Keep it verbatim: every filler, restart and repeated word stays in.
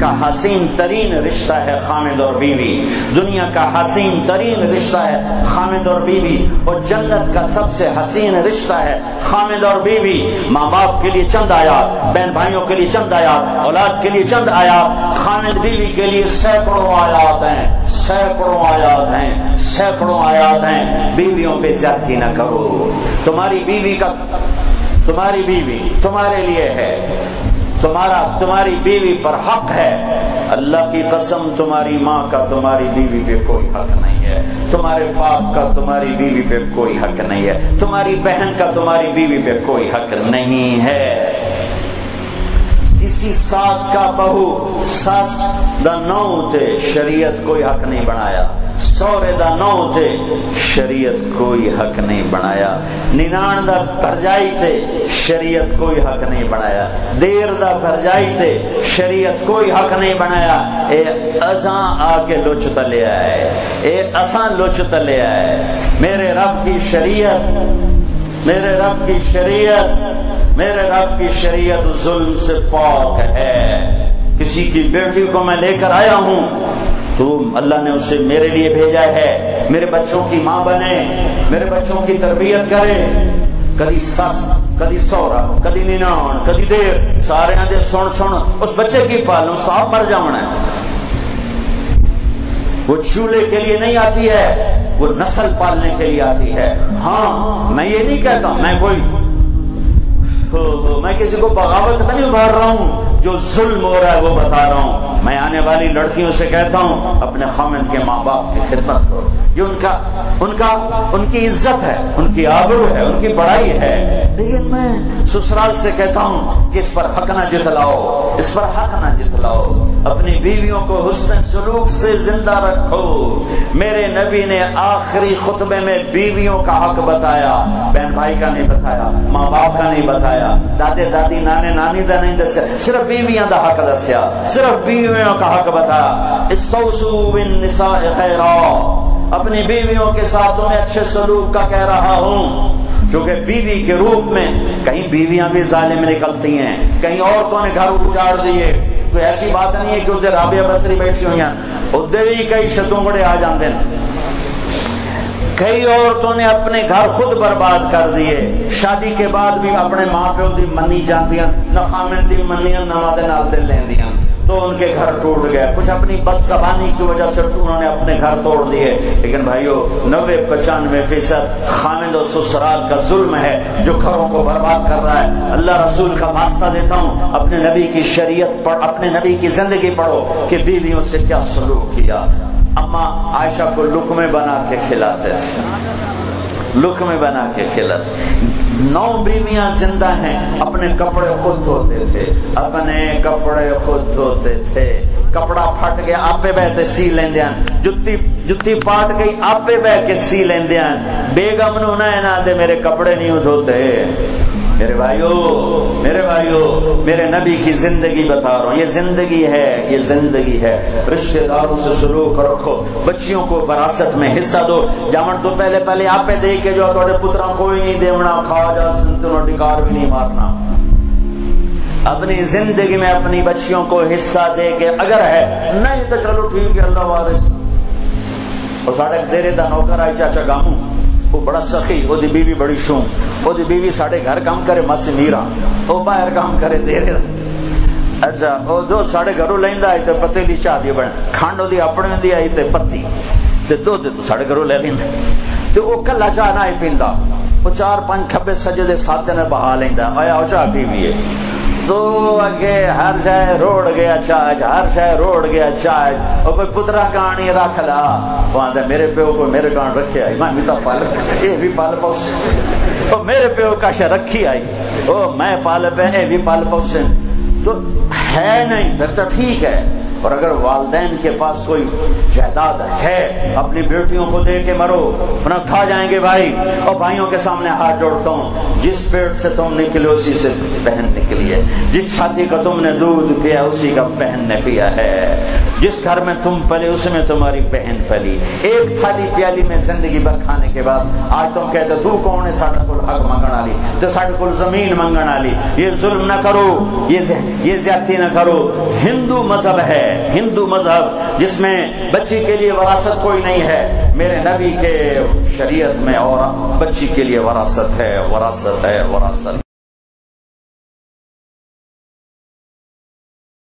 کا حسین ترین رشتہ ہے خامد اور بیوی، دنیا کا حسین ترین رشتہ ہے خامد اور بیوی، اور جنت کا سب سے حسین رشتہ ہے خامد اور بیوی۔ ماں باپ کے لیے چند آیات، بہن بھائیوں کے لیے چند آیات، اولاد کے لیے چند آیات، خامد بیوی کے لیے سینکڑوں آیات ہیں، سینکڑوں آیات ہیں، سینکڑوں آیات ہیں۔ بیویوں پہ زیادتی نہ کرو، تمہاری بیوی کا تمہاری بیوی تمہارے لیے ہے، تمہارا تمہاری بیوی پر حق ہے۔ اللہ کی قسم تمہاری ماں کا تمہاری بیوی پہ کوئی حق نہیں ہے، تمہارے باپ کا تمہاری بیوی پہ کوئی حق نہیں ہے، تمہاری بہن کا تمہاری بیوی پہ کوئی حق نہیں ہے۔ کسی ساس کا بہو ساس دا نو تے شریعت کوئی حق نہیں بنایا، سورے دا نو تے شریعت کوئی حق نہیں بنایا، ننان دا بھرجائی تے شریعت کوئی حق نہیں بنایا، دیر دا بھرجائی تے شریعت کوئی حق نہیں بنایا۔ اے اساں آ کے لچ تلے آئے، اے اساں لچ تلے آئے۔ میرے رب کی شریعت، میرے رب کی شریعت، میرے رب کی شریعت ظلم سے پاک ہے۔ کسی کی بیٹی کو میں لے کر آیا ہوں تو اللہ نے اسے میرے لیے بھیجا ہے، میرے بچوں کی ماں بنے، میرے بچوں کی تربیت کرے۔ کدی سس، کدی سورا، کدی ننان، کدی دیر، سارے آدھے سن سن اس بچے کی پالوں، صاحب مر جانا ہے۔ وہ چولہے کے لیے نہیں آتی ہے، وہ نسل پالنے کے لیے آتی ہے۔ ہاں میں یہ نہیں کہتا میں کوئی میں کسی کو بغاوت میں نہیں ابھار رہا ہوں، جو ظلم ہو رہا ہے وہ بتا رہا ہوں۔ میں آنے والی لڑکیوں سے کہتا ہوں اپنے خامد کے ماں باپ کی خدمت کرو، یہ ان کا ان کا ان کی عزت ہے، ان کی آبرو ہے، ان کی بڑائی ہے۔ لیکن میں سسرال سے کہتا ہوں کہ اس پر حق نہ جتلاؤ، اس پر حق نہ جتلاؤ، اپنی بیویوں کو حسن سلوک سے زندہ رکھو۔ میرے نبی نے آخری خطبے میں بیویوں کا حق بتایا، بہن بھائی کا نہیں بتایا، ماں باپ کا نہیں بتایا، دادے دادی نانے نانی دا نہیں دسیا، صرف بیویاں دا حق دسیا، صرف بیویوں کا حق بتایا۔ استوصوا بالنساء خیرا، اپنی بیویوں کے ساتھ تمہیں اچھے سلوک کا کہہ رہا ہوں، کیونکہ بیوی کے روپ میں کہیں بیویاں بھی ظالم نکلتی ہیں، کہیں عورتوں نے گھر اجاڑ دیے۔ کوئی ایسی بات نہیں ہے کہ ادھر رابعہ بصری بیٹھی ہوئی ہیں، ادھر بھی کئی شتونگڑے آ جاندے ہیں۔ کئی عورتوں نے اپنے گھر خود برباد کر دیے، شادی کے بعد بھی اپنے ماں پیو دی منی جاندیاں، نہ خامن دی منیاں نہ دے نال دل لیندیاں، تو ان کے گھر ٹوٹ گئے۔ کچھ اپنی بد زبانی کی وجہ سے انہوں نے اپنے گھر توڑ دیے۔ لیکن بھائیو نوے پچانوے فیصد خامد اور سسرال کا ظلم ہے جو گھروں کو برباد کر رہا ہے۔ اللہ رسول کا واسطہ دیتا ہوں، اپنے نبی کی شریعت پڑھ، اپنے نبی کی زندگی پڑھو کہ بیویوں سے کیا سلوک کیا۔ اماں عائشہ کو لقمے بنا کے کھلاتے تھے، لقمے بنا کے کھلاتے۔ نو بیویاں زندہ ہیں، اپنے کپڑے خود دھوتے تھے، اپنے کپڑے خود دھوتے تھے۔ کپڑا پھٹ گیا آپے بہ کے سی لیندے ہیں، جتی جتی پاٹ گئی آپے بہ کے سی لیندے ہیں۔ بیگم نو نہ نہ دے میرے کپڑے نہیں دھوتے۔ میرے بھائیو میرے بھائیو میرے نبی کی زندگی بتا رہا ہوں، یہ زندگی ہے، یہ زندگی ہے۔ رشتہ داروں سے سلوک رکھو، بچیوں کو وراثت میں حصہ دو۔ جامن تو پہلے پہلے آپ پہ دے کے جو تھوڑے پتراں کوئی نہیں دیونا، کھا جا سنتوں ڈکار بھی نہیں مارنا۔ اپنی زندگی میں اپنی بچیوں کو حصہ دے کے، اگر ہے نہیں تو چلو ٹھیک ہے اللہ وارث۔ اور ساڑھے دیرے دا نوکر آئی چاچا گاموں، وہ بڑا سخی، وہ دی بیوی بڑی شوں، وہ دی بیوی ساڑھے گھر کام کرے ماسی میرا، وہ باہر کام کرے دیرے دا۔ اچھا وہ دو ساڑھے گھروں لیندا آئی تے پتے دی چاہ دی بڑھن، کھانڈو دی اپنے دی آئی تے پتی تے دو دے تو ساڑھے گھروں لے لیندا تے وہ کلا چاہ نہ آئی پیندا، وہ چار پانچ کھبے سجے دے ساتھ نے بہا لیندا، آیا ہو چاہ بیوی ہے تو اگے ہر جائے روڑ گیا چاچ، ہر جائے روڑ گیا چاچ، اور کوئی پترا کہانی رکھ لا، وہاں دے میرے پیو کو میرے کان رکھے آئی، میں بھی تو پال یہ بھی پال پوسے، اور میرے پیو کا شا رکھی آئی، او میں پال پہ یہ بھی پال پوسے، تو ہے نہیں پھر تو ٹھیک ہے۔ اور اگر والدین کے پاس کوئی جائیداد ہے، اپنی بیٹیوں کو دے کے مرو، ورنہ کھا جائیں گے بھائی۔ اور بھائیوں کے سامنے ہاتھ جوڑتا ہوں، جس پیٹ سے تم نکلے اسی سے بہن نکلی ہے، جس چھاتی کا تم نے دودھ پیا اسی کا بہن نے پیا ہے، جس گھر میں تم پلے اس میں تمہاری بہن پلی۔ ایک تھالی پیالی میں زندگی بھر کھانے کے بعد آج تم کہتے تو کون ہے ساڑھا کل حق منگن والی، تو ساڑھا کل زمین منگن والی۔ یہ ظلم نہ کرو، یہ زیادتی نہ کرو۔ ہندو مذہب ہے، ہندو مذہب جس میں بچی کے لیے وراثت کوئی نہیں ہے، میرے نبی کے شریعت میں اور بچی کے لیے وراثت ہے، وراثت ہے، وراثت